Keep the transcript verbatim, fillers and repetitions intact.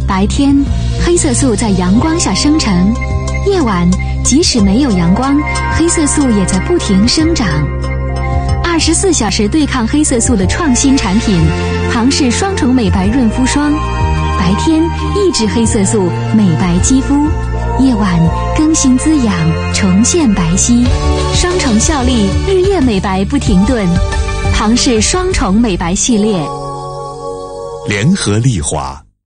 白天，黑色素在阳光下生成；夜晚，即使没有阳光，黑色素也在不停生长。二十四小时对抗黑色素的创新产品——庞氏双重美白润肤霜，白天抑制黑色素，美白肌肤；夜晚更新滋养，重现白皙，双重效力，日夜美白不停顿。庞氏双重美白系列， 联合利华。